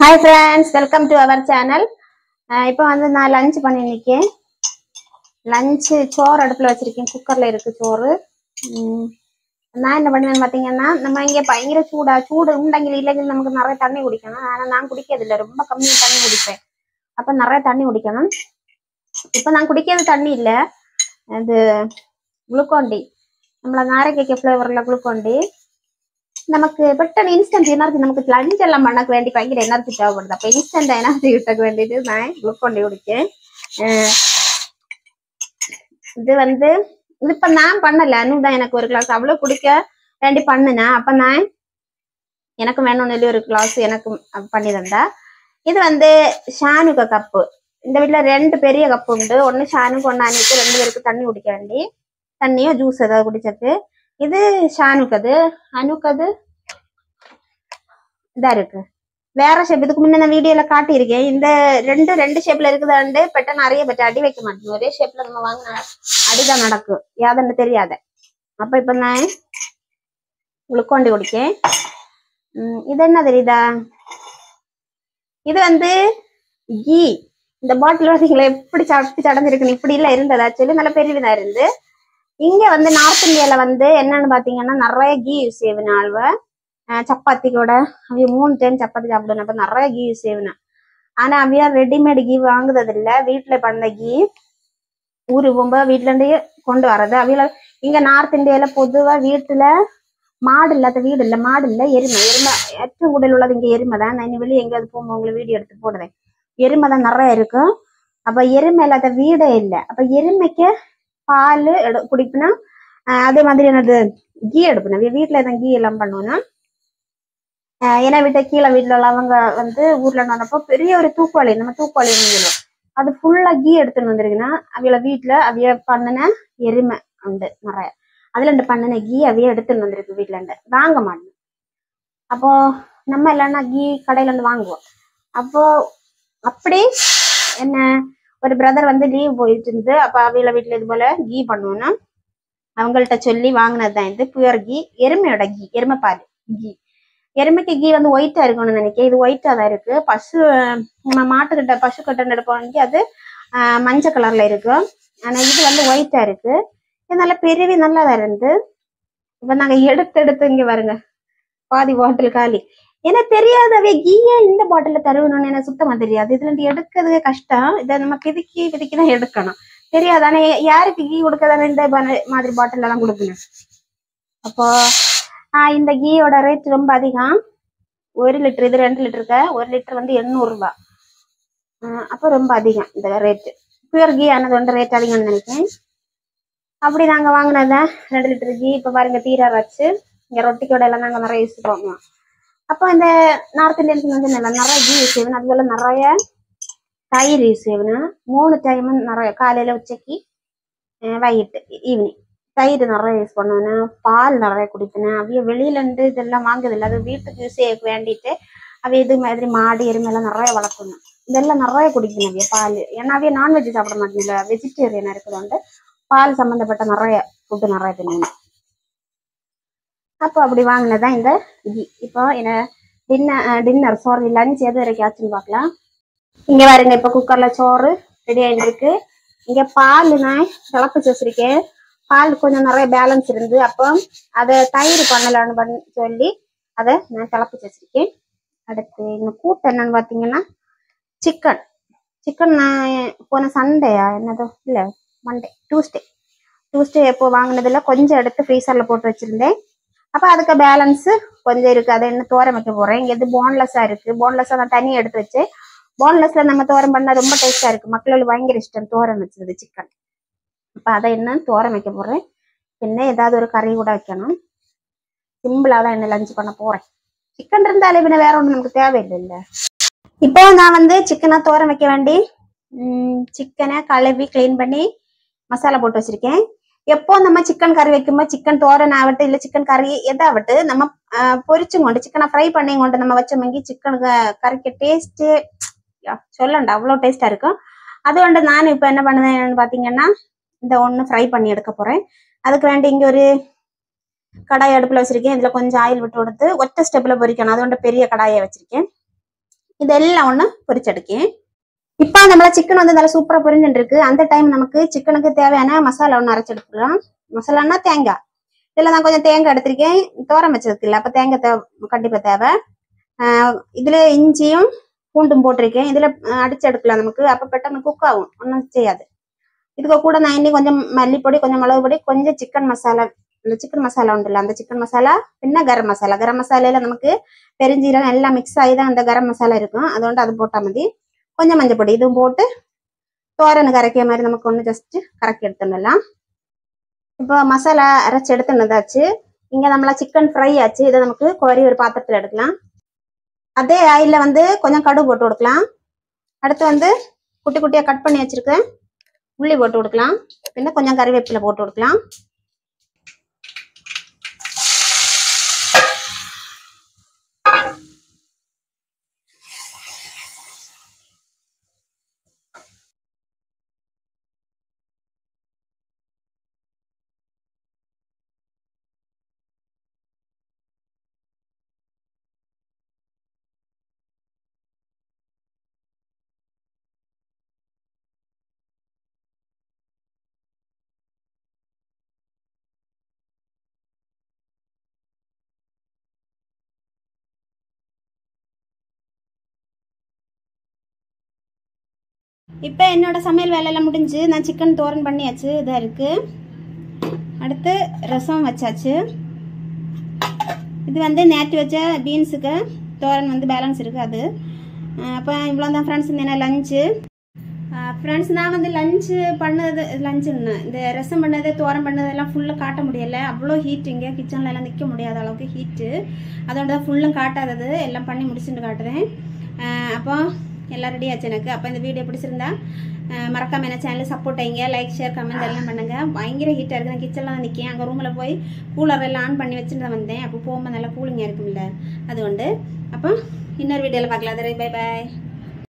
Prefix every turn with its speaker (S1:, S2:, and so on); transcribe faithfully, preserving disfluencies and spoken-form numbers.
S1: Hi friends, welcome to our channel. இப்போ வந்து நான் லஞ்ச் பண்ணிருக்கேன். லஞ்ச் சோறு அடுப்புல வச்சிருக்கேன். குக்கர்ல இருக்கு சோறு. நான் என்ன பண்ணுவேன்னு பாத்தீங்கன்னா, நம்ம இங்க பயங்கர சூடா சூடு உண்டங்கில இல்லைங்க நமக்கு நிறைய தண்ணி குடிக்கணும். ஆனா நான் குடிக்கிறது இல்ல. ரொம்ப கம்மியா தண்ணி குடிப்பேன். அப்ப நிறைய தண்ணி குடிக்கணும். இப்போ நான் குடிக்கிறது தண்ணி இல்ல. அது குளுக்கோன் டி. நம்மள நாரங்கை ஃப்ளேவர்ல குளுக்கோன் டி. நமக்கு பெட்டன் இன்ஸ்டன்ட் எனர்ஜி நமக்கு லஞ்ச் எல்லாம் பண்ணக்க வேண்டி பயங்கர எனர்ஜி தேவைப்படுது. அப்ப இன்ஸ்டன்ட் எனர்ஜி கிட்டக்க வேண்டிட்டு நான் குளுக்கோன் டி குடிக்கேன். இது வந்து இது இப்ப நான் பண்ணல, அனுதான் எனக்கு ஒரு கிளாஸ் அவ்வளவு குடிக்க வேண்டி பண்ணுனேன். அப்ப நான் எனக்கு வேணும்னு சொல்லி ஒரு கிளாஸ் எனக்கு பண்ணி தந்தா. இது வந்து ஷானுக்க கப்பு. இந்த வீட்டுல ரெண்டு பெரிய கப்பு உண்டு. ஒன்னு ஷானுக்கு ஒன்னு அனுக்கு ரெண்டு பேருக்கு தண்ணி குடிக்க வேண்டி, தண்ணியோ ஜூஸ் ஏதாவது குடிச்சது. இது ஷானுக்கது, அனுக்கது இதா இருக்கு வேற ஷேப். இதுக்கு முன்ன நான் வீடியோல காட்டியிருக்கேன். இந்த ரெண்டு ரெண்டு ஷேப்ல இருக்குதாண்டு பெட்ட நிறைய பெட்ட அடி வைக்க மாட்டேன். ஒரே ஷேப்ல நம்ம வாங்கின அடிதான் நடக்கும், யாதுன்னு தெரியாத. அப்ப இப்ப நான் குளுக்கோன் டி குடிக்கேன். உம் இது என்ன தெரியுதா, இது வந்து கீ. இந்த பாட்டில் பார்த்தீங்களா எப்படி சட்டி சடஞ்சிருக்குன்னு. இப்படி எல்லாம் இருந்ததா சொல்லி நல்ல பெரியதா இருந்து. இங்க வந்து நார்த் இந்தியால வந்து என்னன்னு பாத்தீங்கன்னா நிறைய கீ யூஸ் செய்வேன். ஆழ்வ சப்பாத்தி கூட அவைய மூணு டைம் சப்பாத்தி சாப்பிடணும். அப்ப நிறைய கீ யூஸ் செய்வேன். ஆனா அவையா ரெடிமேட் கீ வாங்குறது இல்ல, வீட்டுல பண்ண கீ ஊரு போகும்போது வீட்டுல இருந்தே கொண்டு வர்றது. அவையில இங்க நார்த் இந்தியால பொதுவா வீட்டுல மாடு இல்லாத வீடு இல்ல, மாடு இல்ல, எருமை. எருமை ഏറ്റവും കൂടുതൽ உள்ளது இங்க எருமை தான். நான் வெளியே எங்கேயாவது போகும்போது உங்களை வீடியோ எடுத்து போடுறேன். எருமை தான் நிறைய இருக்கும். அப்ப எருமை இல்லாத வீடே இல்லை. அப்ப எருமைக்கு பால் எடு குடிப்புனா அதே மாதிரி என்னது கீ எடுப்பேன். வீட்டுல எதாவது கீ எல்லாம் பண்ணுவோம்னா, ஏன்னா வீட்டை கீழே வீட்டுல உள்ளவங்க வந்து ஊர்ல நடப்போ பெரிய ஒரு தூக்குவாளி, நம்ம தூக்குவாளி சொல்லுவோம், அது ஃபுல்லா கீ எடுத்துன்னு வந்திருக்குன்னா அவையில வீட்டுல அவைய பண்ணின எருமை உண்டு நிறைய. அதுல இருந்து பண்ணின கீ அவைய எடுத்துன்னு வந்திருக்கு வீட்டுல இருந்து, வாங்க மாட்டேன். அப்போ நம்ம இல்லைன்னா கீ கடையில இருந்து வாங்குவோம். அப்போ அப்படி என்ன ஒரு பிரதர் வந்து லீவ் போயிட்டு இருந்து, அப்ப அவையில வீட்டுல இது போல கீ பண்ணுவோம்னா அவங்கள்ட்ட சொல்லி வாங்கினதுதான் இது பியூர் கீ. எருமையோட கீ, எருமை பால் கீ. எருமைக்கு கீ வந்து ஒயிட்டா இருக்கணும்னு நினைக்கிறேன். இது ஒயிட்டா தான் இருக்கு. பசு நம்ம மாட்டுக்கிட்ட பசு கட்ட எடுப்போம், அது ஆஹ் மஞ்சள் கலர்ல இருக்கு. ஆனா இது வந்து ஒயிட்டா இருக்கு. இது நல்ல பெரிய நல்லாதான் இருந்து. இப்ப நாங்க எடுத்து எடுத்து இங்க வருங்க பாதி பாட்டில் காலி. எனக்கு தெரியாதவே கீயே இந்த பாட்டில தருவணும்னு எனக்கு சுத்தமா தெரியாது. இதுல இருந்து எடுக்கிறதுவே கஷ்டம். இதை நம்ம பிதுக்கி பிதுக்கிதான் எடுக்கணும். தெரியாது. ஆனா யாருக்கு கீ கொடுக்கதானே இந்த மாதிரி பாட்டில் எல்லாம் கொடுக்கணும். அப்போ ஆஹ் இந்த கீயோட ரேட் ரொம்ப அதிகம். ஒரு லிட்டர், இது ரெண்டு லிட்டருக்கு ஒரு லிட்டர் வந்து எண்ணூறு ரூபாய். ஆஹ் அப்போ ரொம்ப அதிகம் இந்த ரேட்டு. பியூர் கீ ஆனது வந்து ரேட் அதிகம்னு நினைக்கிறேன். அப்படி நாங்க வாங்கினதான் ரெண்டு லிட்டர் கீ. இப்ப பாருங்க தீரா வச்சு இங்க ரொட்டிக்கோட எல்லாம் நாங்க நிறைய யூஸ் பண்ணுவோம். அப்போ இந்த நார்த் இந்தியன்ஸ் வந்து நிறைய கீ யூஸ் செய்வேன். அது போல நிறைய தயிர் யூஸ் செய்வேன். மூணு டைம் நிறைய, காலையில உச்சைக்கு வൈകിട്ട് ஈவினிங் தயிர் நிறைய யூஸ் பண்ணுவேன். பால் நிறைய குடிப்பேன். அவைய வெளியில இருந்து இதெல்லாம் வாங்குதில்லை, அது வீட்டுக்கு யூஸ் செய்ய வேண்டிட்டு அவைய இது மாதிரி மாடு எருமையெல்லாம் நிறைய வளர்க்கணும். இதெல்லாம் நிறைய குடிக்கணும் அவைய பால். ஏன்னா அவைய நான்வெஜ் சாப்பிட மாட்டேங்கல, வெஜிடேரியன் இருக்கிறோண்டு பால் சம்பந்தப்பட்ட நிறைய ஃபுட்டு நிறைய தின்னு. அப்போ அப்படி வாங்கினதான் இந்த கீ. இப்போ என்ன டின்னர் டின்னர் சாரி லஞ்ச் எது வரைக்கும் ஆச்சுன்னு பார்க்கலாம். இங்க பாருங்க, இப்ப குக்கர்ல சோறு ரெடி ஆயிட்டு இருக்கு. இங்க பால் நான் திளப்பிச்சு வச்சிருக்கேன். பால் கொஞ்சம் நிறைய பேலன்ஸ் இருந்து, அப்போ அதை தயிர் பண்ணலான்னு பண்ணி சொல்லி அதை நான் திளப்பிச்சு வச்சிருக்கேன். அடுத்து இன்னும் கூட்டு என்னன்னு பாத்தீங்கன்னா சிக்கன். சிக்கன் நான் போன சண்டேயா என்னதோ இல்ல மண்டே டியூஸ்டே டியூஸ்டே எப்போ வாங்கினதுல கொஞ்சம் எடுத்து ஃப்ரீசர்ல போட்டு வச்சிருந்தேன். அப்ப அதுக்கு பேலன்ஸ் கொஞ்சம் இருக்கு. அதை என்ன தோரம் வைக்க போறேன். இங்க இது போன்லெஸ்ஸா இருக்கு. போன்லெஸ்ஸா நான் தனியாக எடுத்து வச்சு, போன்லெஸ்ல நம்ம தோரம் பண்ணா ரொம்ப டேஸ்டா இருக்கு. மக்களுக்கு பயங்கர இஷ்டம் தோரம் வச்சது சிக்கன். அப்ப அதை என்ன தோரம் வைக்க போறேன். என்ன ஏதாவது ஒரு கறி கூட வைக்கணும். சிம்பிளா தான் என்ன லஞ்ச் பண்ண போறேன். சிக்கன் இருந்தாலே பின்ன வேற ஒண்ணு நமக்கு தேவையில்லை இல்ல. இப்போ நான் வந்து சிக்கனை தோரம் வைக்க வேண்டி உம் சிக்கனை கழுவி கிளீன் பண்ணி மசாலா போட்டு வச்சிருக்கேன். எப்போ நம்ம சிக்கன் கறி வைக்கும்போது சிக்கன் தோரன் ஆகட்டும் இல்ல சிக்கன் கறி எதாவட்டு நம்ம பொரிச்சும் கொண்டு சிக்கனை ஃப்ரை பண்ணி கொண்டு நம்ம வச்சோமெங்கி சிக்கன் கறிக்கு டேஸ்ட் சொல்லண்டா அவ்வளோ டேஸ்டா இருக்கும். அது வந்து நான் இப்ப என்ன பண்ணுவேன்னு பாத்தீங்கன்னா, இந்த ஒண்ணு ஃப்ரை பண்ணி எடுக்க போறேன். அதுக்கு வேண்டி இங்க ஒரு கடாய் அடுப்புல வச்சிருக்கேன். இதுல கொஞ்சம் ஆயில் விட்டு கொடுத்து ஒற்றை ஸ்டெப்ல பொரிக்கணும். அது வந்து பெரிய கடாயை வச்சிருக்கேன். இதெல்லாம் ஒன்று பொரிச்செடுக்கேன். இப்போ நம்மள சிக்கன் வந்து நல்லா சூப்பராக பொரிஞ்சுட்டு இருக்கு. அந்த டைம் நமக்கு சிக்கனுக்கு தேவையான மசாலா ஒன்று அரைச்சி எடுத்துக்கலாம். மசாலான்னா தேங்காய். இதில் நான் கொஞ்சம் தேங்காய் எடுத்திருக்கேன். தோரம் வச்சதுக்கு இல்லை, அப்போ தேங்காய் தேவை கண்டிப்பாக தேவை. இதில் இஞ்சியும் பூண்டும் போட்டிருக்கேன். இதில் அடிச்சு எடுக்கலாம் நமக்கு, அப்போ பெட்டன்னு குக் ஆகும், ஒன்றும் செய்யாது. இதுக்கு கூட நான் இன்னி கொஞ்சம் மல்லிப்பொடி, கொஞ்சம் மிளகு பொடி, கொஞ்சம் சிக்கன் மசாலா, இந்த சிக்கன் மசாலா உண்டுல்ல அந்த சிக்கன் மசாலா, பின்ன கரம் மசாலா. கரம் மசாலையில நமக்கு பெருஞ்சீரகம் எல்லாம் மிக்ஸ் ஆகி தான் அந்த கரம் மசாலா இருக்கும். அதுകൊണ്ട് அது போட்டா மதி. கொஞ்சம் மஞ்சள் பொடி இதுவும் போட்டு தோரனு கரைக்கிற மாதிரி நமக்கு ஒன்று ஜஸ்ட் கரைக்கி எடுத்துடலாம். இப்போ மசாலா அரைச்சி எடுத்துனதாச்சு. இங்கே நம்மளா சிக்கன் ஃப்ரை ஆச்சு. இதை நமக்கு கோரி ஒரு பாத்திரத்தில் எடுக்கலாம். அதே ஆயிலில் வந்து கொஞ்சம் கடுகு போட்டு கொடுக்கலாம். அடுத்து வந்து குட்டி குட்டியாக கட் பண்ணி வச்சிருக்கேன் உள்ளி போட்டு கொடுக்கலாம். பின்ன கொஞ்சம் கறிவேப்பிலை போட்டு கொடுக்கலாம். இப்போ என்னோட சமையல் வேலையெல்லாம் முடிஞ்சு நான் சிக்கன் தோரன் பண்ணியாச்சு. இதாக இருக்குது. அடுத்து ரசம் வச்சாச்சு. இது வந்து நேற்று வச்ச பீன்ஸுக்கு தோரன் வந்து பேலன்ஸ் இருக்குது அது. அப்போ இவ்வளோ தான் ஃப்ரெண்ட்ஸ் என்ன லஞ்சு. ஃப்ரெண்ட்ஸ் நான் வந்து லஞ்சு பண்ணது லஞ்சுன்னு இந்த ரசம் பண்ணது தோரம் பண்ணதெல்லாம் ஃபுல்லாக காட்ட முடியலை. அவ்வளோ ஹீட் இங்கே கிச்சனில் எல்லாம் நிற்க முடியாத அளவுக்கு ஹீட்டு. அதோட தான் ஃபுல்லும் காட்டாதது, எல்லாம் பண்ணி முடிச்சுட்டு காட்டுறேன். அப்போ எல்லாம் ரெடி ஆச்சு எனக்கு. அப்போ இந்த வீடியோ பிடிச்சிருந்தா மறக்காம என்ன சேனல் சப்போர்ட் ஆகிங்க, லைக் ஷேர் கமெண்ட் எல்லாம் பண்ணுங்க. பயங்கர ஹீட்டாக இருக்குது. நான் கிச்சனில் நிற்கேன். அங்கே ரூமில் போய் கூலர் எல்லாம் ஆன் பண்ணி வச்சுட்டு தான் வந்தேன். அப்போ போகும்போது நல்லா கூலிங்காக இருக்கும்ல, அது உண்டு. அப்போ இன்னொரு வீடியோவில் பார்க்கலாம். பை பாய்.